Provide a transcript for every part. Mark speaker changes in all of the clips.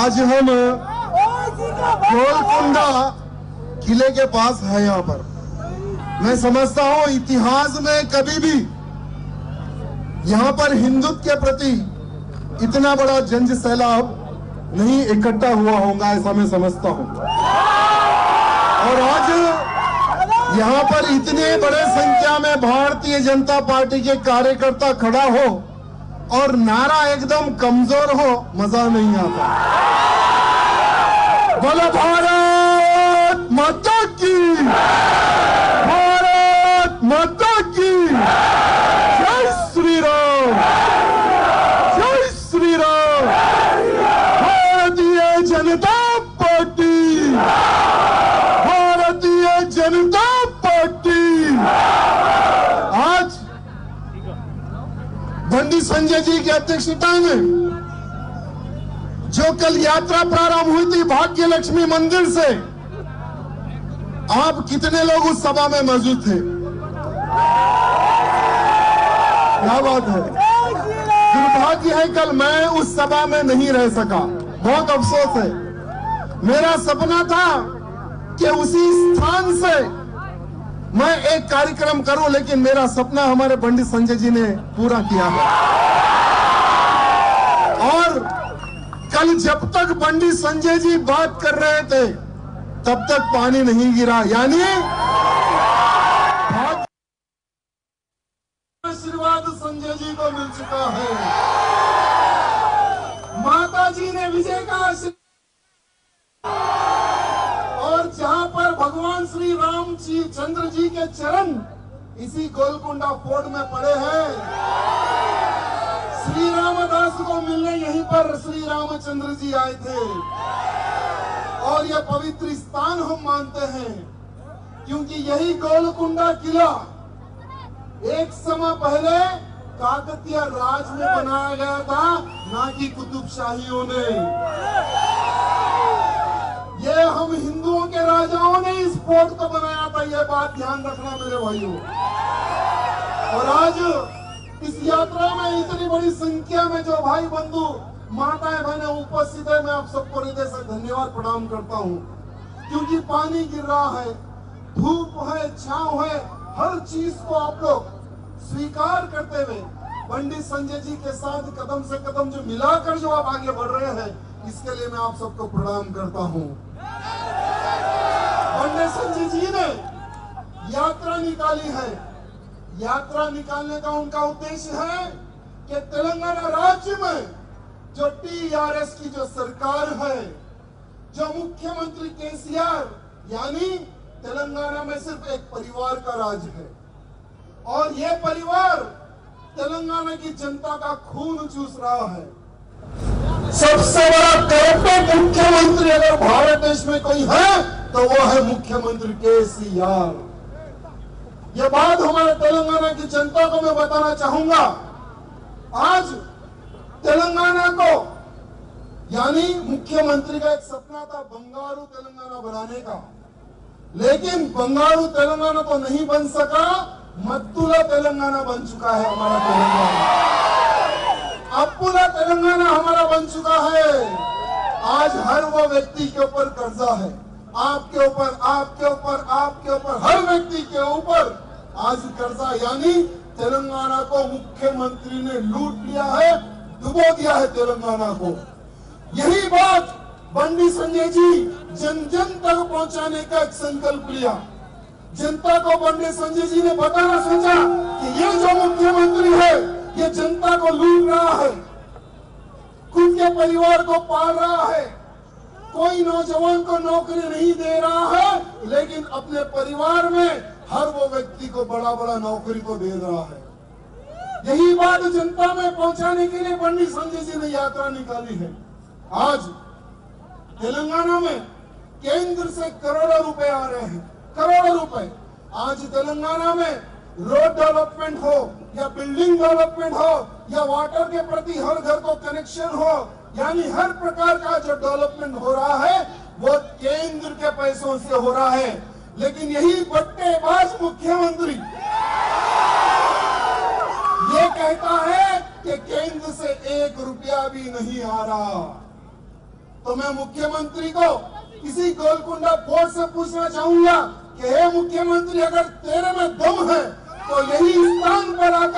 Speaker 1: आज हम गोलकुंडा किले के पास है। यहाँ पर मैं समझता हूँ इतिहास में कभी भी यहाँ पर हिंदुत्व के प्रति इतना बड़ा जन सैलाब नहीं इकट्ठा हुआ होगा, ऐसा मैं समझता हूँ। और आज यहाँ पर इतने बड़े संख्या में भारतीय जनता पार्टी के कार्यकर्ता खड़ा हो और नारा एकदम कमजोर हो, मजा नहीं आता। बोलो भारत माता की, भारत माता की, जय श्री राम, जय श्री राम। Bharatiya Janata party, Bharatiya Janata party. आज बंडी संजय जी की अध्यक्षता में जो कल यात्रा प्रारंभ हुई थी भाग्य लक्ष्मी मंदिर से, आप कितने लोग उस सभा में मौजूद थे? क्या बात है। दुर्भाग्य है कल मैं उस सभा में नहीं रह सका, बहुत अफसोस है। मेरा सपना था कि उसी स्थान से मैं एक कार्यक्रम करूं, लेकिन मेरा सपना हमारे पंडित संजय जी ने पूरा किया है। और कल जब तक पंडित संजय जी बात कर रहे थे तब तक पानी नहीं गिरा, यानी आशीर्वाद संजय जी को मिल चुका है। माता जी ने विजय का आशीर्वाद, और जहां पर भगवान श्री राम जी चंद्र जी के चरण इसी गोलकुंडा फोर्ट में पड़े हैं। श्री रामदास को मिलने यहीं पर श्री रामचंद्र जी आए थे, और यह पवित्र स्थान हम मानते हैं क्योंकि यही गोलकुंडा किला एक समय पहले काकतीय राज में बनाया गया था, ना कि कुतुबशाहियों ने। ये हम हिंदुओं के राजाओं ने इस फोर्ट को बनाया था, ये बात ध्यान रखना मेरे भाइयों। और आज इस यात्रा में इतनी बड़ी संख्या में जो भाई बंधु माताएं बहनें उपस्थित है, मैं आप सबको हृदय से धन्यवाद प्रणाम करता हूँ। क्योंकि पानी गिर रहा है, धूप है, छांव है, हर चीज को आप लोग स्वीकार करते हुए पंडित संजय जी के साथ कदम से कदम जो मिलाकर जो आप आगे बढ़ रहे हैं, इसके लिए मैं आप सबको प्रणाम करता हूँ। पंडित संजय जी ने यात्रा निकाली है। यात्रा निकालने का उनका उद्देश्य है कि तेलंगाना राज्य में जो टीआरएस की जो सरकार है, जो मुख्यमंत्री केसीआर, यानी तेलंगाना में सिर्फ एक परिवार का राज है, और यह परिवार तेलंगाना की जनता का खून चूस रहा है। सबसे बड़ा करप्ट मुख्यमंत्री अगर भारत देश में कोई है तो वो है मुख्यमंत्री केसीआर। ये बात हमारे तेलंगाना की जनता को मैं बताना चाहूंगा। आज तेलंगाना को, यानी मुख्यमंत्री का एक सपना था बंगारू तेलंगाना बनाने का, लेकिन बंगारू तेलंगाना तो नहीं बन सका, मत्तुला तेलंगाना बन चुका है हमारा तेलंगाना। अपुला तेलंगाना हमारा बन चुका है। आज हर वो व्यक्ति के ऊपर कर्जा है, आपके ऊपर, आपके ऊपर, आपके ऊपर, हर व्यक्ति के ऊपर आज कर्जा, यानी तेलंगाना को मुख्यमंत्री ने लूट लिया है, डुबो दिया है तेलंगाना को। यही बात बंडी संजय जी जन जन तक पहुंचाने का एक संकल्प लिया। जनता को बंडी संजय जी ने बताना सोचा कि ये जो मुख्यमंत्री है ये जनता को लूट रहा है, खुद के परिवार को पाल रहा है, कोई नौजवान को नौकरी नहीं दे रहा है, लेकिन अपने परिवार में हर वो व्यक्ति को बड़ा बड़ा नौकरी को दे रहा है। यही बात जनता में पहुंचाने के लिए पंडित संजय जी ने यात्रा निकाली है। आज तेलंगाना में केंद्र से करोड़ों रुपए आ रहे हैं, करोड़ों रुपए। आज तेलंगाना में रोड डेवलपमेंट हो या बिल्डिंग डेवलपमेंट हो या वाटर के प्रति हर घर को कनेक्शन हो, यानी हर प्रकार का जो डेवलपमेंट हो रहा है वो केंद्र के पैसों से हो रहा है। लेकिन यही बट्टेबाज मुख्यमंत्री ये कहता है कि केंद्र से 1 रुपया भी नहीं आ रहा। तो मैं मुख्यमंत्री को इसी गोलकुंडा पोर्ट से पूछना चाहूंगा कि हे मुख्यमंत्री, अगर तेरे में दम है तो यही स्थान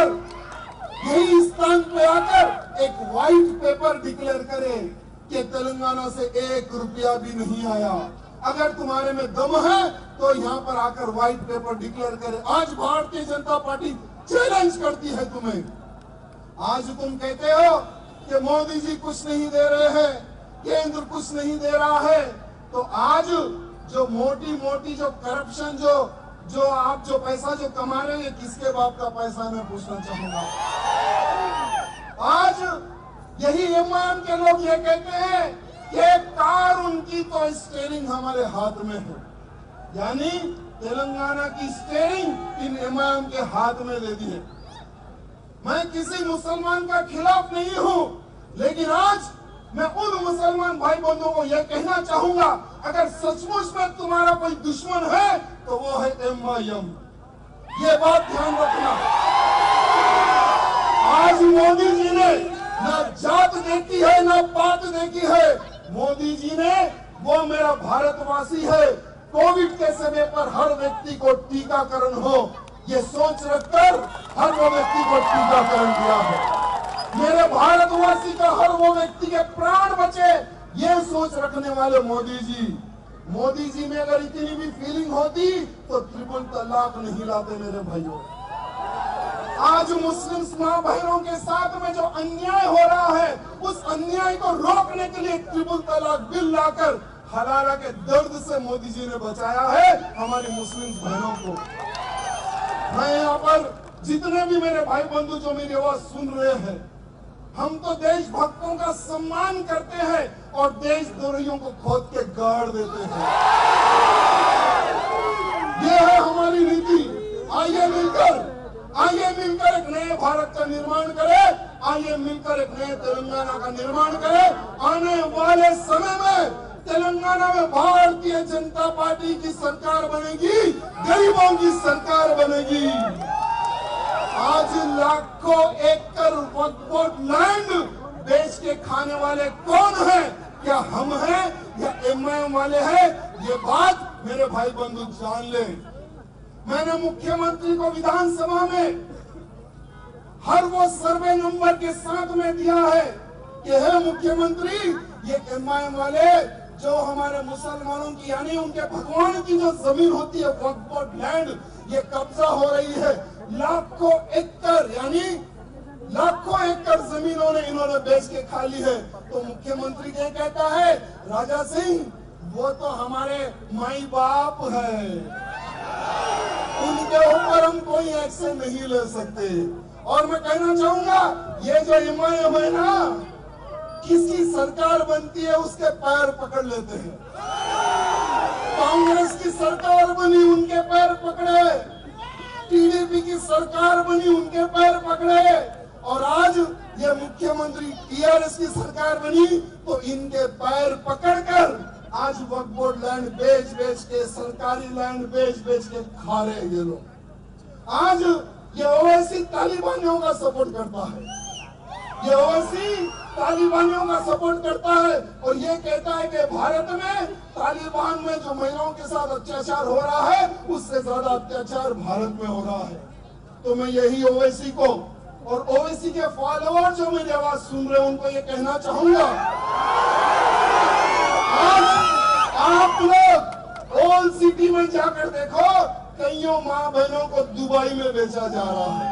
Speaker 1: पे आकर एक व्हाइट पेपर डिक्लेयर करे कि तेलंगाना से 1 रुपया भी नहीं आया। अगर तुम्हारे में दम है तो यहाँ पर आकर व्हाइट पेपर डिक्लेयर करे। आज भारतीय जनता पार्टी चैलेंज करती है तुम्हें। आज तुम कहते हो कि मोदी जी कुछ नहीं दे रहे हैं, केंद्र कुछ नहीं दे रहा है, तो आज जो मोटी जो करप्शन जो आप जो पैसा जो कमा रहे हैं, किसके बाप का पैसा, मैं पूछना चाहूंगा। आज यही एमआईएम के लोग ये कहते हैं कि कार उनकी तो स्टीयरिंग हमारे हाथ में है, यानी तेलंगाना की स्टीयरिंग इन एमआईएम के हाथ में दे दी है। मैं किसी मुसलमान का खिलाफ नहीं हूं, लेकिन आज मैं उन मुसलमान भाई बंधुओं को यह कहना चाहूंगा, अगर सचमुच में तुम्हारा कोई दुश्मन है तो वो है एमआईएम। ये बात ध्यान रखना। आज मोदी जी ने न जात देखी है न पात देखी है। मोदी जी ने, वो मेरा भारतवासी है, कोविड के समय पर हर व्यक्ति को टीकाकरण हो, ये सोच रखकर हर वो व्यक्ति को टीकाकरण दिया है। मेरे भारतवासी का हर वो व्यक्ति के प्राण बचे, ये सोच रखने वाले मोदी जी में अगर इतनी भी फीलिंग होती तो ट्रिपल तलाक नहीं लाते मेरे भाइयों। आज मुस्लिम मां बहनों के साथ में जो अन्याय हो रहा है, उस अन्याय को रोकने के लिए ट्रिपल तलाक बिल लाकर हलाला के दर्द से मोदी जी ने बचाया है हमारी मुस्लिम बहनों को। मैं यहाँ पर जितने भी मेरे भाई बंधु जो मेरी आवाज सुन रहे हैं, हम तो देशभक्तों का सम्मान करते हैं और देशद्रोहियों को खोद के गाड़ देते हैं। ये है हमारी नीति। आइए मिलकर एक नए भारत का निर्माण करें, आइए मिलकर एक नए तेलंगाना का निर्माण करें। आने वाले समय में तेलंगाना में भारतीय जनता पार्टी की सरकार बनेगी, गरीबों की सरकार बनेगी। आज लाखों एकड़ वक्फ लैंड बेच के खाने वाले कौन है? क्या हम हैं या एमआईएम वाले हैं? ये बात मेरे भाई बंधु जान ले। मैंने मुख्यमंत्री को विधानसभा में हर वो सर्वे नंबर के साथ में दिया है कि हे मुख्यमंत्री, ये एमआईएम वाले जो हमारे मुसलमानों की यानी उनके भगवान की जो जमीन होती है वक्फ लैंड, ये कब्जा हो रही है। लाखों एकड़ जमीनों ने इन्होंने बेच के खा ली है। तो मुख्यमंत्री क्या कहता है, राजा सिंह, वो तो हमारे माई बाप है, उनके ऊपर हम कोई एक्शन नहीं ले सकते। और मैं कहना चाहूंगा, ये जो एमआईएम है ना, किसकी सरकार बनती है उसके पैर पकड़ लेते हैं। कांग्रेस की सरकार बनी, उनके पैर पकड़े, टीडीपी की सरकार बनी, उनके पैर पकड़े, और आज ये मुख्यमंत्री टीआरएस की सरकार बनी तो इनके पैर पकड़कर आज वक्फ बोर्ड लैंड बेच के, सरकारी लैंड बेच के खा रहे ये लोग। आज ये ओवैसी तालिबानियों का सपोर्ट करता है, ये ओवैसी तालिबानियों का सपोर्ट करता है और ये कहता है कि भारत में तालिबान में जो महिलाओं के साथ अत्याचार हो रहा है, उससे ज्यादा अत्याचार भारत में हो रहा है। तो मैं यही ओवैसी को और ओवैसी के फॉलोअर जो मेरी आवाज सुन रहे हैं, उनको ये कहना चाहूंगा, आज आप लोग ओल्ड सिटी में जाकर देखो, कईयों माँ बहनों को दुबई में बेचा जा रहा है,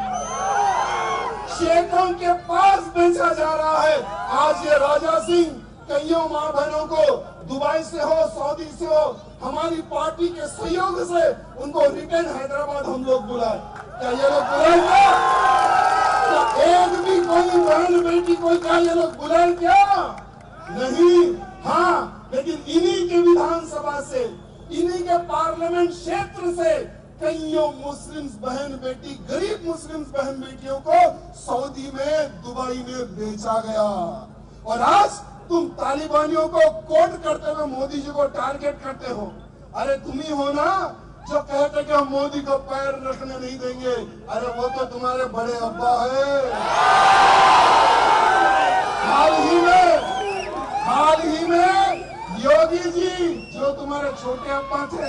Speaker 1: शेखों के पास बेचा जा रहा है। आज ये राजा सिंह कईयों माँ बहनों को दुबई से हो, सऊदी से हो, हमारी पार्टी के सहयोग से उनको रिटर्न हैदराबाद हम लोग बुलाए। क्या ये लोग बुलाएंगे? क्या एक भी कोई बहन बेटी को क्या ये लोग बुलाए? क्या नहीं। हाँ, लेकिन इन्हीं के विधानसभा से, इन्हीं के पार्लियामेंट क्षेत्र से कईयों मुस्लिम बहन बेटी, गरीब मुस्लिम बहन बेटियों को सऊदी में, दुबई में बेचा गया। और आज तुम तालिबानियों को कोट करते हुए मोदी जी को टारगेट करते हो। अरे तुम ही हो ना जो कहते कि हम मोदी को पैर रखने नहीं देंगे। अरे वो तो तुम्हारे बड़े अब्बा है। हाल ही में योगी जी जो तुम्हारे छोटे अप्पा थे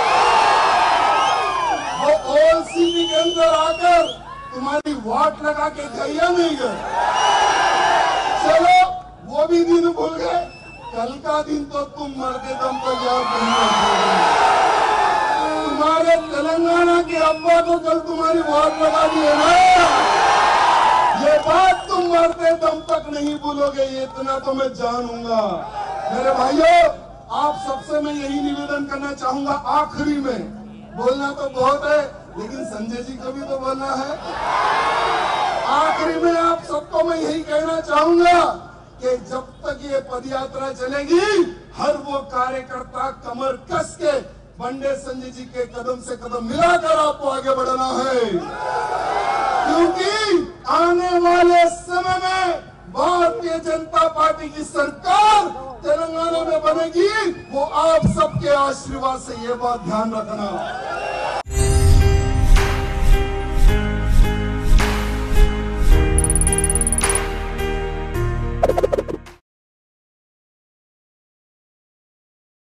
Speaker 1: वो ओएलसीपी के अंदर आकर तुम्हारी वाट लगा के गए या नहीं गए? चलो वो भी दिन भूल गए, कल का दिन तो तुम मरते दम तक याद नहीं रखोगे। तुम्हारे तेलंगाना के अब्बा तो कल तुम्हारी वाट लगा दिए ना, ये बात तुम मरते दम तक नहीं भूलोगे, ये इतना तो मैं जानूंगा। मेरे भाइयों, आप सबसे मैं यही निवेदन करना चाहूंगा, आखिरी में बोलना तो बहुत है लेकिन संजय जी को भी तो बोलना है। आखिरी में आप सबको मैं यही कहना चाहूंगा कि जब तक ये पदयात्रा चलेगी, हर वो कार्यकर्ता कमर कस के बंडे संजय जी के कदम से कदम मिलाकर आपको आगे बढ़ना है, क्योंकि आने वाले समय में भारतीय जनता पार्टी की सरकार तेलंगाना में बनेगी। वो आप सबके आशीर्वाद से ये बात ध्यान रखना।